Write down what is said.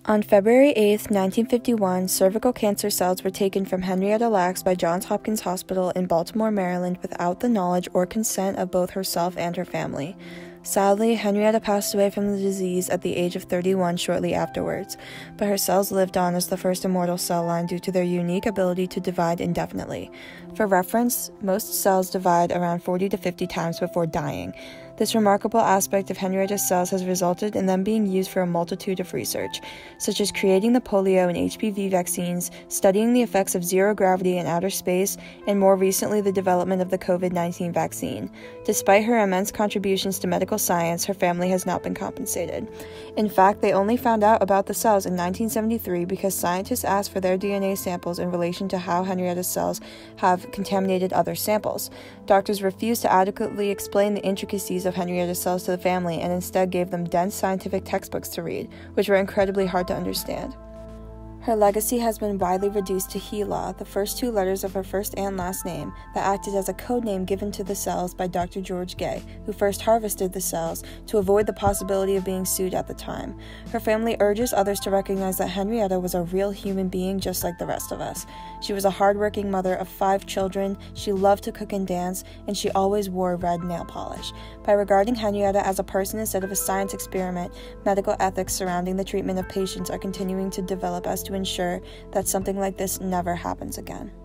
On February 8, 1951, cervical cancer cells were taken from Henrietta Lacks by Johns Hopkins Hospital in Baltimore, Maryland, without the knowledge or consent of both herself and her family. Sadly, Henrietta passed away from the disease at the age of 31 shortly afterwards, but her cells lived on as the first immortal cell line due to their unique ability to divide indefinitely. For reference, most cells divide around 40 to 50 times before dying. This remarkable aspect of Henrietta's cells has resulted in them being used for a multitude of research, such as creating the polio and HPV vaccines, studying the effects of zero gravity in outer space, and more recently the development of the COVID-19 vaccine. Despite her immense contributions to medical science, her family has not been compensated. In fact, they only found out about the cells in 1973 because scientists asked for their DNA samples in relation to how Henrietta's cells have contaminated other samples. Doctors refused to adequately explain the intricacies of Henrietta's cells to the family and instead gave them dense scientific textbooks to read, which were incredibly hard to understand. Her legacy has been widely reduced to HeLa, the first two letters of her first and last name, that acted as a code name given to the cells by Dr. George Gay, who first harvested the cells to avoid the possibility of being sued at the time. Her family urges others to recognize that Henrietta was a real human being just like the rest of us. She was a hardworking mother of 5 children, she loved to cook and dance, and she always wore red nail polish. By regarding Henrietta as a person instead of a science experiment, medical ethics surrounding the treatment of patients are continuing to develop as to ensure that something like this never happens again.